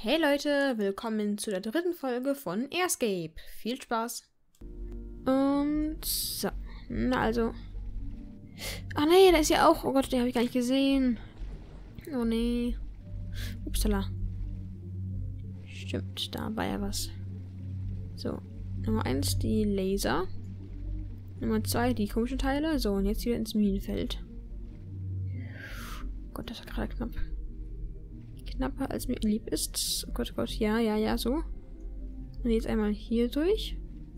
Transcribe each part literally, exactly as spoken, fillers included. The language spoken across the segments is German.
Hey Leute, willkommen zu der dritten Folge von Airscape. Viel Spaß. Und so, na also. Ach nee, da ist ja auch. Oh Gott, den habe ich gar nicht gesehen. Oh nee. Upsala. Stimmt, da war ja was. So, Nummer eins die Laser. Nummer zwei die komischen Teile. So, und jetzt wieder ins Minenfeld. Oh Gott, das war gerade knapp. Knapper als mir lieb ist. Oh Gott, oh Gott, ja, ja, ja, so. Und jetzt einmal hier durch.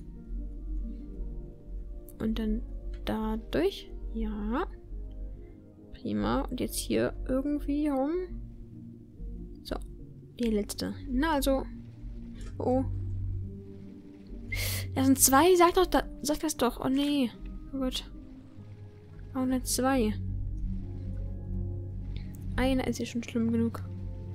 Und dann da durch. Ja. Prima. Und jetzt hier irgendwie rum. So. Die letzte. Na also. Oh. Das sind zwei. Sag doch, da, sag das doch. Oh nee. Oh Gott. Auch nicht zwei. Einer ist ja schon schlimm genug.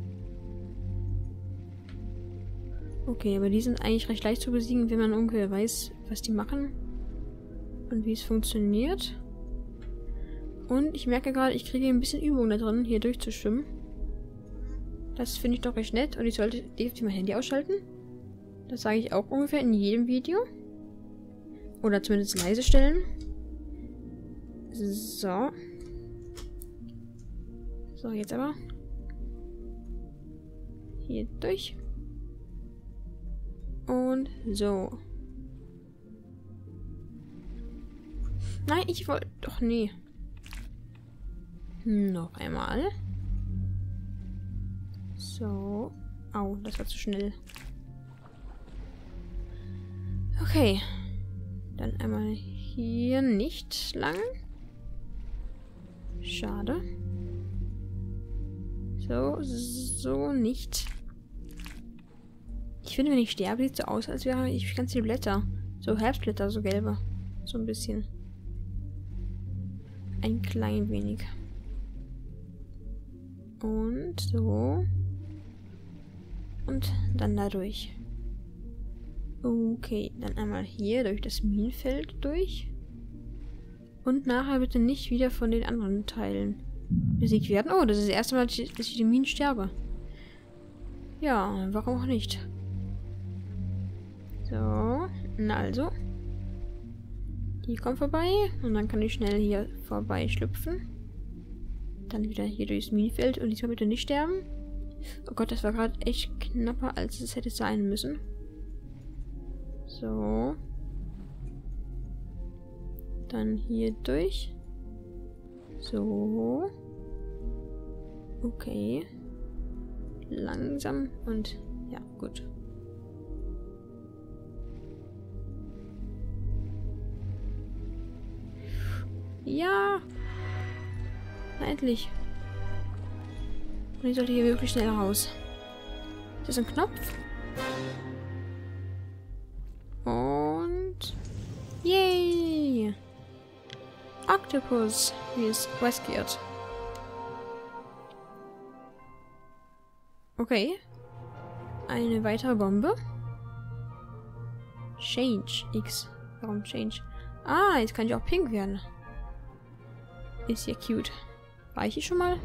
Okay, aber die sind eigentlich recht leicht zu besiegen, wenn man ungefähr weiß, was die machen. Und wie es funktioniert. Und ich merke gerade, ich kriege ein bisschen Übung da drin, hier durchzuschwimmen. Das finde ich doch recht nett. Und ich sollte definitiv mein Handy ausschalten. Das sage ich auch ungefähr in jedem Video. Oder zumindest leise stellen. So. So, jetzt aber. Hier durch. Und so. Nein, ich wollte... Doch, nee. Noch einmal. So. Au, das war zu schnell. Okay. Dann einmal hier nicht lang. Schade. So, so nicht. Ich finde, wenn ich sterbe, sieht es so aus, als wäre ich ganz viele Blätter. So Herbstblätter, so gelbe. So ein bisschen. Ein klein wenig. Und so. Und dann da durch. Okay, dann einmal hier durch das Minenfeld durch. Und nachher bitte nicht wieder von den anderen Teilen besiegt werden. Oh, das ist das erste Mal, dass ich die Minen sterbe. Ja, warum auch nicht? So, na also. Die kommt vorbei. Und dann kann ich schnell hier vorbei schlüpfen. Dann wieder hier durchs Minenfeld. Und diesmal bitte nicht sterben. Oh Gott, das war gerade echt knapper, als es hätte sein müssen. So. Dann hier durch. So. Okay. Langsam und ja, gut. Ja. Na, endlich. Und ich sollte hier wirklich schnell raus. Ist das ein Knopf? Und... Yay! Octopus is rescued. Okay. Eine weitere Bombe. Change X. Warum Change? Ah, jetzt kann ich auch pink werden. Ist ja cute. War ich hier schon mal?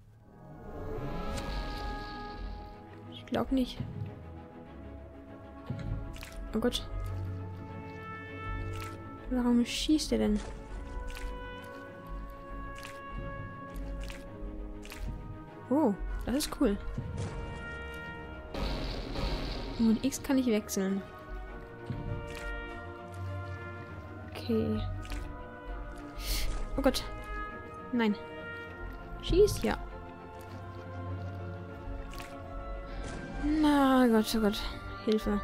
Ich glaube nicht. Oh Gott. Warum schießt er denn? Oh, das ist cool. Und X kann ich wechseln. Okay. Oh Gott. Nein. Schieß, ja. Na Gott, oh Gott. Hilfe.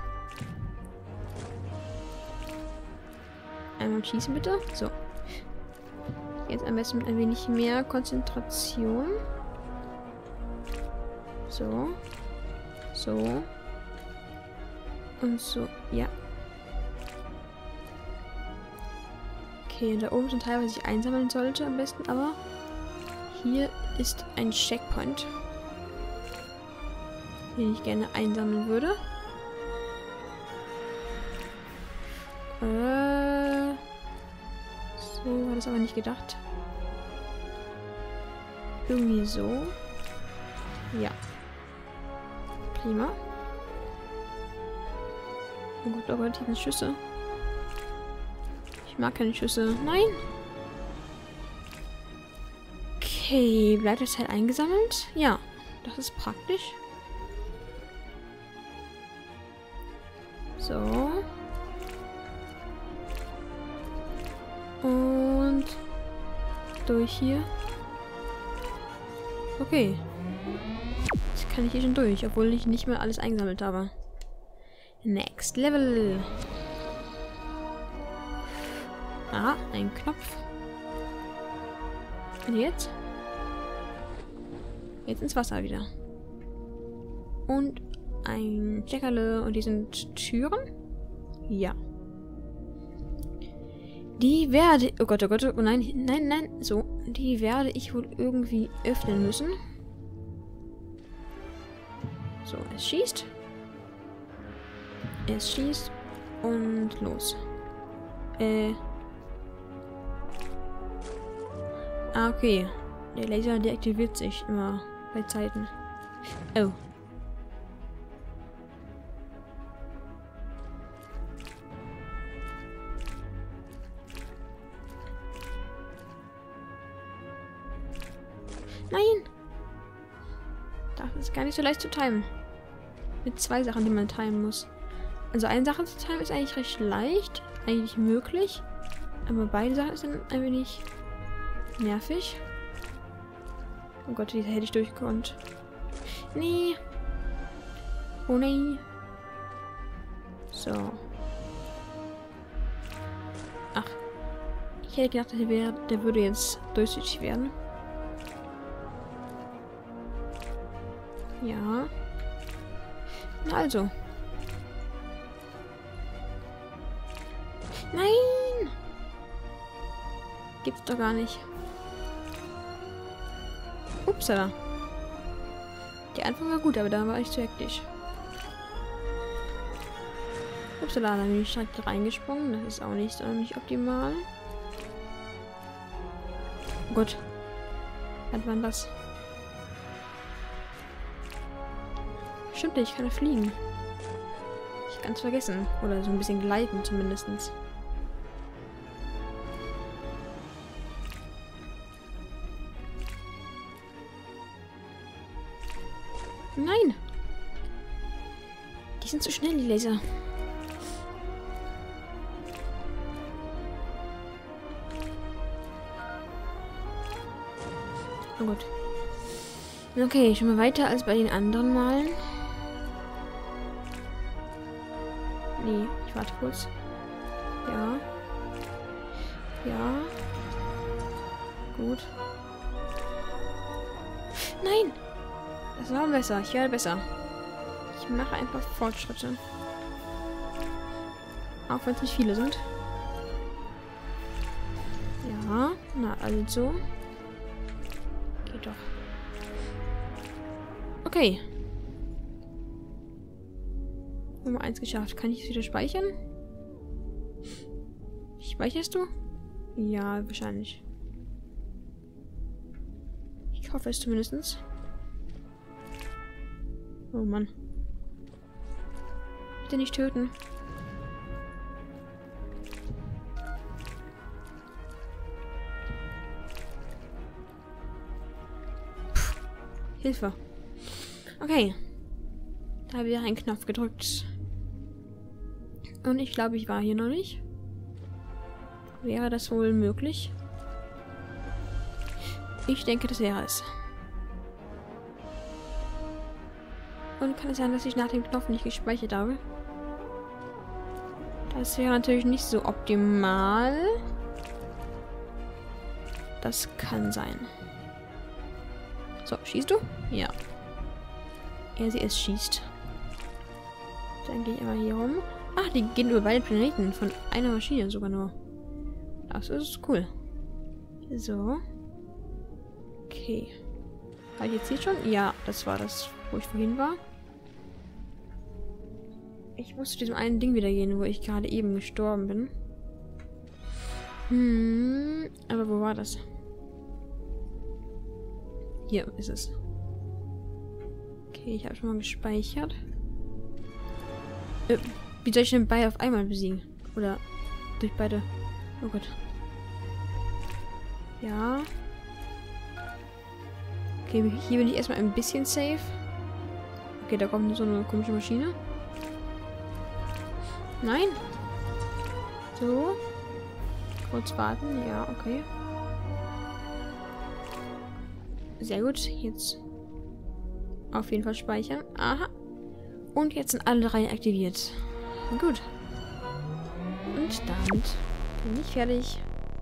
Einmal schießen, bitte. So. Jetzt am besten mit ein wenig mehr Konzentration. So. So. Und so. Ja. Okay, da oben ist ein Teil, was ich einsammeln sollte am besten, aber hier ist ein Checkpoint, den ich gerne einsammeln würde. Äh, so war das aber nicht gedacht. Irgendwie so. Ja. Prima. Oh Gott, oh Gott, hier sind Schüsse. Ich mag keine Schüsse. Nein! Okay, bleibt das halt eingesammelt? Ja, das ist praktisch. So. Und durch hier. Okay. Jetzt kann ich hier schon durch, obwohl ich nicht mehr alles eingesammelt habe. Next Level. Ah, ein Knopf. Und jetzt? Jetzt ins Wasser wieder. Und ein Checkerle. Und die sind Türen? Ja. Die werde... Oh Gott, oh Gott, oh nein, nein, nein. So, die werde ich wohl irgendwie öffnen müssen. So, es schießt. Es schießt. Und los. Äh... Ah, okay. Der Laser deaktiviert sich immer bei Zeiten. Oh. Nein! Das ist gar nicht so leicht zu timen. Mit zwei Sachen, die man timen muss. Also eine Sache zu timen ist eigentlich recht leicht. Eigentlich möglich. Aber beide Sachen sind ein wenig nervig. Oh Gott, die hätte ich durchgekonnt. Nee. Oh nein. So. Ach. Ich hätte gedacht, der, wär, der würde jetzt durchsichtig werden. Ja. Na also. Nein! Gibt's doch gar nicht. Upsala. Der Anfang war gut, aber da war ich zu hektisch. Upsala, dann bin ich direkt reingesprungen. Das ist auch nicht, auch nicht optimal. Oh Gott. Was war das? Stimmt, ich kann ja fliegen. Ich kann es vergessen. Oder so ein bisschen gleiten zumindest. Nein! Die sind zu schnell, die Laser. Oh gut. Okay, schon mal weiter als bei den anderen Malen. Nee, ich warte kurz. Ja. Ja. Gut. Nein! Das war besser. Ich werde besser. Ich mache einfach Fortschritte. Auch wenn es nicht viele sind. Ja, na also. Geht doch. Okay. Nummer eins geschafft. Kann ich es wieder speichern? Speicherst du? Ja, wahrscheinlich. Ich hoffe es zumindest. Oh Mann. Bitte nicht töten. Puh. Hilfe. Okay. Da habe ich einen Knopf gedrückt. Und ich glaube, ich war hier noch nicht. Wäre das wohl möglich? Ich denke, das wäre es. Und kann es sein, dass ich nach dem Knopf nicht gespeichert habe? Das wäre natürlich nicht so optimal. Das kann sein. So, schießt du? Ja. Er sie es schießt. Dann gehe ich einmal hier rum. Ach, die gehen über beide Planeten. Von einer Maschine sogar nur. Das ist cool. So. Okay. War ich jetzt hier schon? Ja, das war das, wo ich vorhin war. Ich muss zu diesem einen Ding wieder gehen, wo ich gerade eben gestorben bin. Hm, aber wo war das? Hier ist es. Okay. Okay, ich habe schon mal gespeichert. Äh, wie soll ich denn beide auf einmal besiegen? Oder durch beide? Oh Gott. Ja. Okay, hier bin ich erstmal ein bisschen safe. Okay, da kommt so eine komische Maschine. Nein. So. Kurz warten. Ja, okay. Sehr gut. Jetzt auf jeden Fall speichern. Aha. Und jetzt sind alle drei aktiviert. Gut. Und damit bin ich fertig.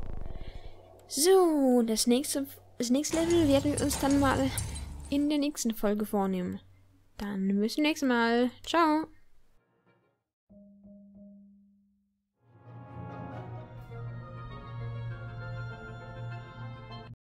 So, das nächste, das nächste Level werden wir uns dann mal in der nächsten Folge vornehmen. Dann bis zum nächsten Mal. Ciao.